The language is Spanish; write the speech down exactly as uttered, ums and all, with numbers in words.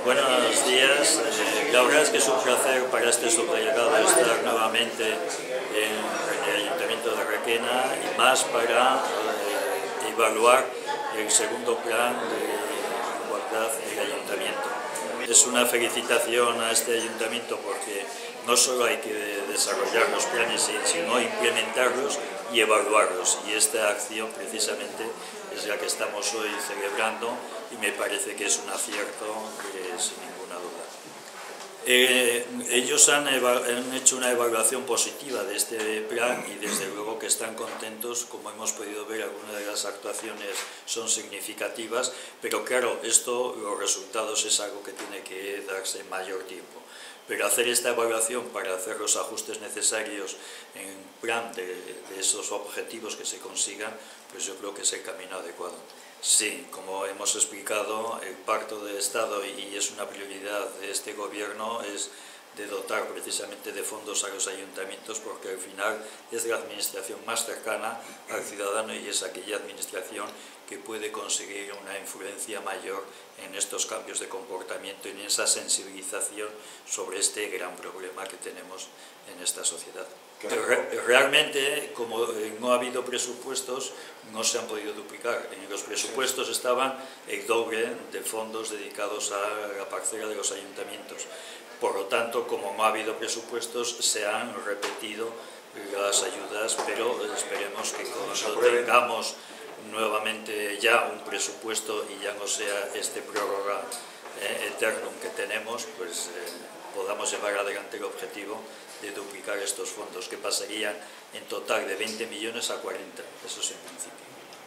Buenos días. Eh, la verdad es que es un placer para este subdelegado estar nuevamente en el Ayuntamiento de Requena y más para eh, evaluar el segundo plan de igualdad del Ayuntamiento. Es una felicitación a este Ayuntamiento porque no solo hay que desarrollar los planes, sino implementarlos y evaluarlos. Y esta acción precisamente es la que estamos hoy celebrando y me parece que es un acierto que, sin ninguna duda. Eh, ellos han, han hecho una evaluación positiva de este plan y desde luego que están contentos. Como hemos podido ver, algunas de las actuaciones son significativas, pero claro, esto, los resultados es algo que tiene que darse en mayor tiempo. Pero hacer esta evaluación para hacer los ajustes necesarios en plan de, de esos objetivos que se consigan, pues yo creo que es el camino adecuado. Sí, como hemos explicado, el Pacto de Estado, y es una prioridad de este gobierno, es de dotar precisamente de fondos a los ayuntamientos, porque al final es la administración más cercana al ciudadano y es aquella administración que puede conseguir una influencia mayor en estos cambios de comportamiento y en esa sensibilización sobre este gran problema que tenemos en esta sociedad. Realmente, como no ha habido presupuestos, no se han podido duplicar. En los presupuestos estaban el doble de fondos dedicados a la parcela de los ayuntamientos. Por lo tanto, como no ha habido presupuestos, se han repetido las ayudas, pero esperemos que cuando tengamos nuevamente ya un presupuesto y ya no sea este prórroga eh, eterno que tenemos, pues eh, podamos llevar adelante el objetivo de duplicar estos fondos, que pasarían en total de veinte millones a cuarenta, eso es en principio.